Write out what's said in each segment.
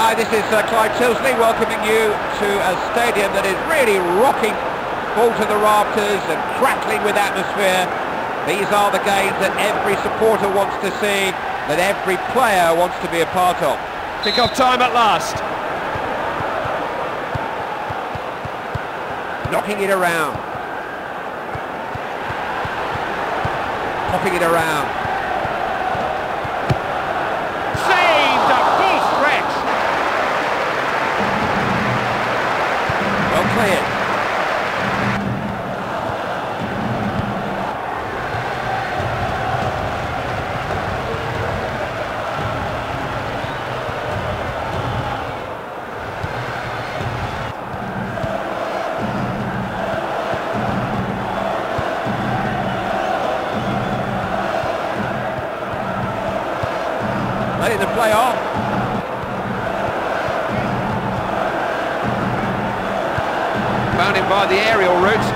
Hi, this is Clive Tilsley welcoming you to a stadium that is really rocking, ball to the rafters and crackling with atmosphere. These are the games that every supporter wants to see, that every player wants to be a part of. Kick-off time at last. Knocking it around. Popping it around. Saved at full stretch. Well cleared. Letting the play off. Found him by the aerial route.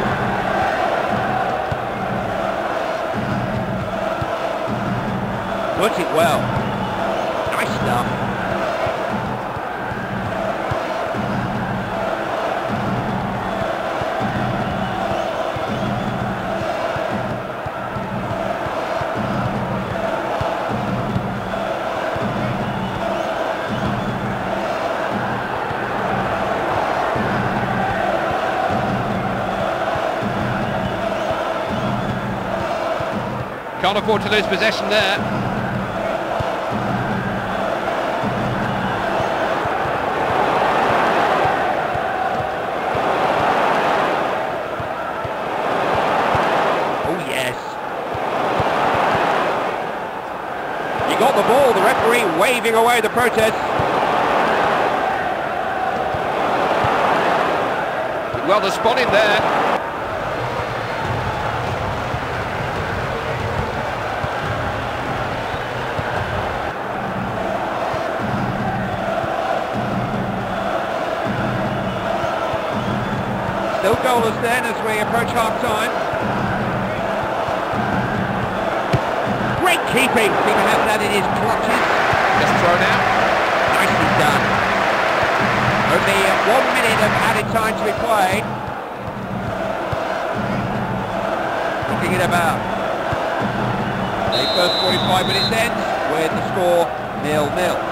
Puts it well. Nice stuff. Can't afford to lose possession there. Oh yes. He got the ball, the referee waving away the protest. Well, the spot in there. Still goalless then as we approach half-time. Great keeping. Keeper has that in his clutches. Just thrown out. Nicely done. Only 1 minute of added time to be played. Knocking it about. The first 45 minutes ends with the score 0-0.